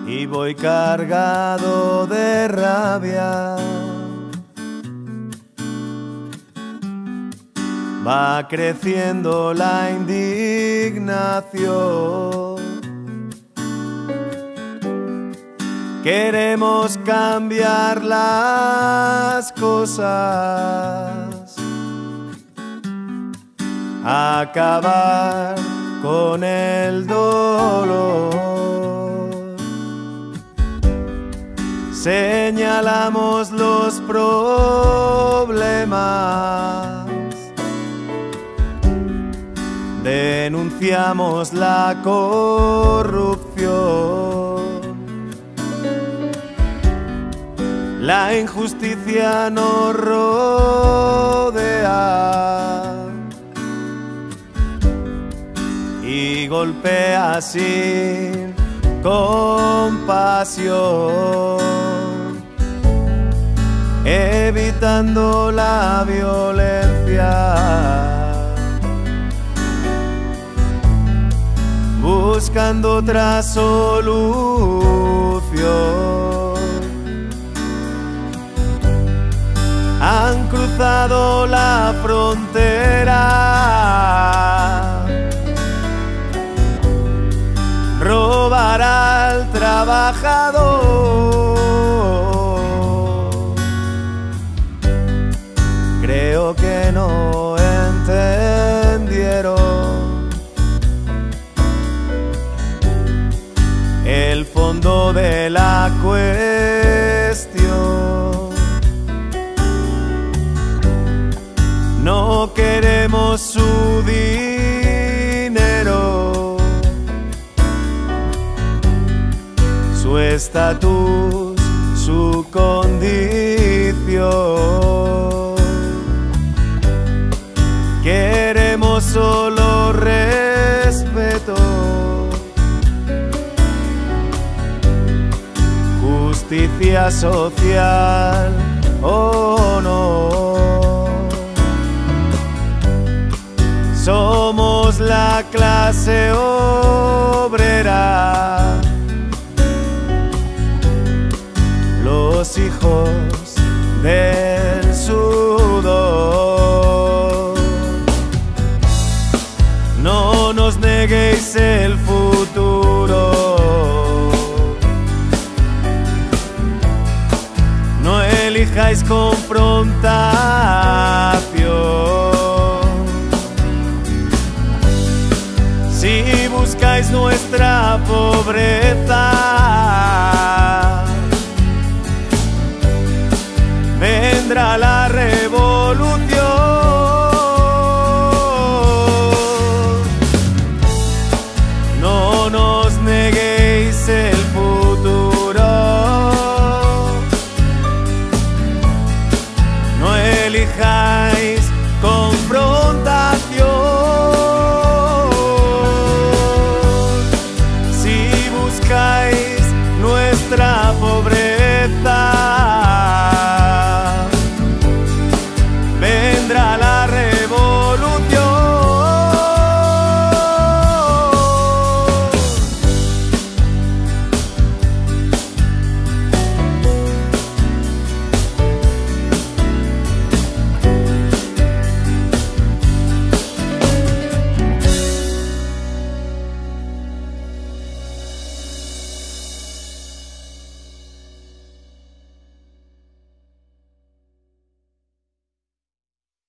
y voy cargado de rabia. Va creciendo la indignación. Queremos cambiar las cosas, acabar con el dolor. Señalamos los problemas, denunciamos la corrupción. La injusticia nos rodea y golpea sin compasión, evitando la violencia, buscando otra solución. Han cruzado la frontera, robar al trabajador. Creo que no entendieron el fondo de la cuestión. No queremos su dinero, su estatus, su condición. Queremos solo respeto, justicia social o no. Somos la clase obrera, los hijos del sudor. No nos neguéis el futuro, no elijáis confrontación. Si buscáis nuestra pobreza, vendrá la revolución. No nos neguéis